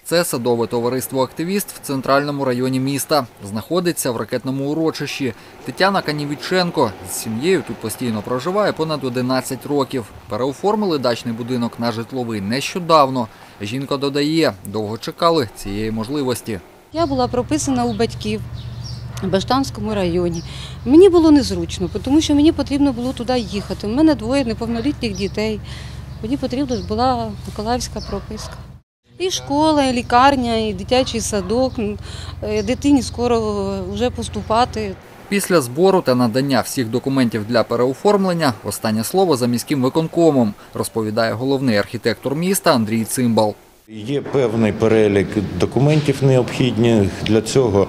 Це садове товариство «Активіст» в центральному районі міста. Знаходиться в ракетному урочищі. Тетяна Канівіченко з сім'єю тут постійно проживає понад 11 років. Переоформили дачний будинок на житловий нещодавно. Жінка додає, довго чекали цієї можливості. Я була прописана у батьків в Баштанському районі. Мені було незручно, тому що мені потрібно було туди їхати. У мене двоє неповнолітніх дітей. Мені потрібна була миколаївська прописка. І школа, і лікарня, і дитячий садок. Дитині скоро вже поступати. Після збору та надання всіх документів для переоформлення останнє слово за міським виконкомом, розповідає головний архітектор міста Андрій Цимбал. Є певний перелік документів необхідних для цього.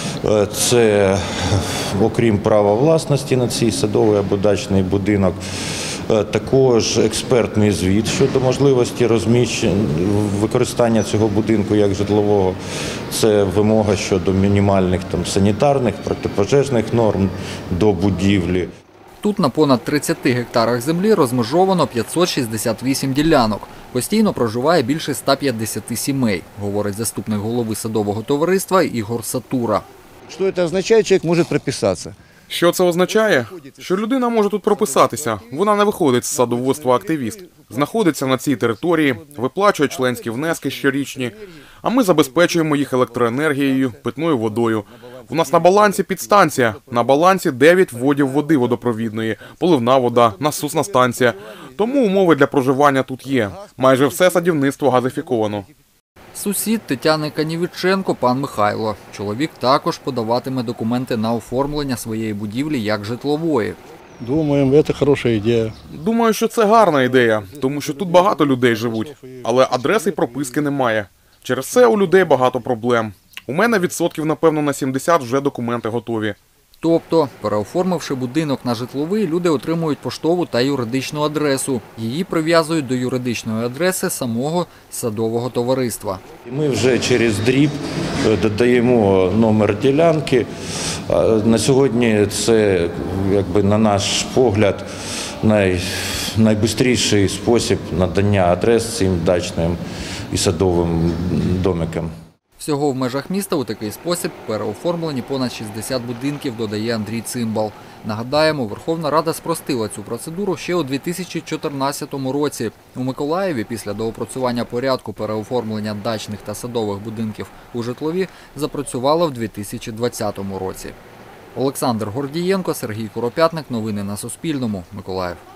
Це, окрім права власності на цей садовий або дачний будинок, також експертний звіт щодо можливості використання цього будинку як житлового. Це вимога щодо мінімальних санітарних, протипожежних норм до будівлі. Тут на понад 30 гектарах землі розмежовано 568 ділянок. Постійно проживає більше 150 сімей, говорить заступник голови садового товариства Ігор Сатура. Що це означає? Чоловік може прописатися. Що це означає? Що людина може тут прописатися. Вона не виходить з садоводства «Активіст». Знаходиться на цій території, виплачує членські внески щорічні, а ми забезпечуємо їх електроенергією, питною водою. У нас на балансі підстанція, на балансі 9 вводів води водопровідної, поливна вода, насосна станція. Тому умови для проживання тут є. Майже все садівництво газифіковано. Сусід Тетяни Канівіченко – пан Михайло. Чоловік також подаватиме документи на оформлення своєї будівлі як житлової. Думаємо, це хороша ідея. Думаю, що це гарна ідея, тому що тут багато людей живуть, але адреси й прописки немає. Через це у людей багато проблем. У мене відсотків, напевно, на 70 вже документи готові. Тобто, переоформивши будинок на житловий, люди отримують поштову та юридичну адресу. Її прив'язують до юридичної адреси самого садового товариства. Ми вже через дріб додаємо номер ділянки. На сьогодні це, на наш погляд, найшвидший спосіб надання адрес цим дачним і садовим домикам. Всього в межах міста у такий спосіб переоформлені понад 60 будинків, додає Андрій Цимбал. Нагадаємо, Верховна Рада спростила цю процедуру ще у 2014 році. У Миколаєві після доопрацювання порядку переоформлення дачних та садових будинків у житлові запрацювала в 2020 році. Олександр Гордієнко, Сергій Куропятник. Новини на Суспільному. Миколаїв.